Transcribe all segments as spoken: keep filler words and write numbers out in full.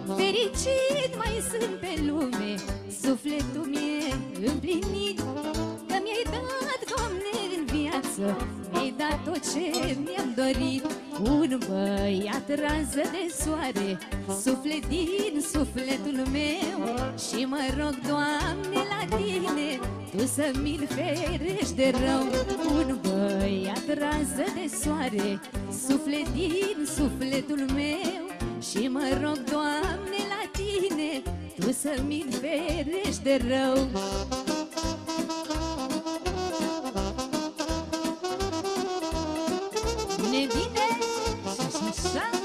Fericit mai sunt pe lume, sufletul mi-e împlinit, că mi-ai dat, Doamne, în viață, mi-ai dat tot ce mi-am dorit. Un băiat rază de soare, suflet din sufletul meu, și mă rog, Doamne, la Tine, Tu să mi-l ferești de rău. Un băiat rază de soare, suflet din sufletul meu, și mă rog, Doamne, la Tine, Tu să mi-l ferești de rău. Bine, bine, așa, așa.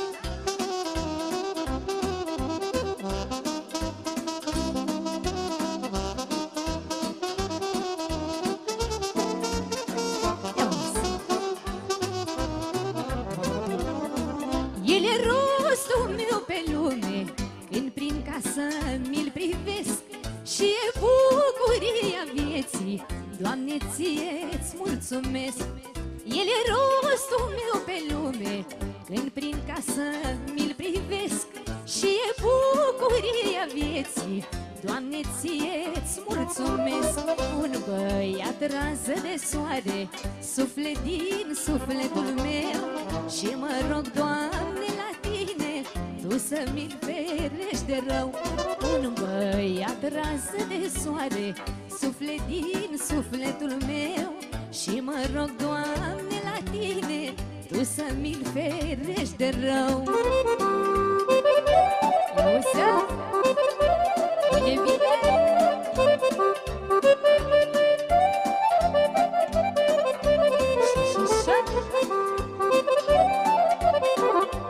El e rostul meu pe lume, când prin casă mi-l privesc, și e bucuria vieții, Doamne, Ție-ți mulțumesc. El e rostul meu pe lume, când prin casă mi-l privesc, și e bucuria vieții, Doamne, Ție-ți mulțumesc. Un băiat rază de soare, suflet din sufletul meu, și mă rog, Doamne, la Tine, Tu să mi-l ferești de rău. Un băiat rază de soare, suflet din sufletul meu, și mă rog, Doamne, la Tine, Tu să mi-l ferești de rău.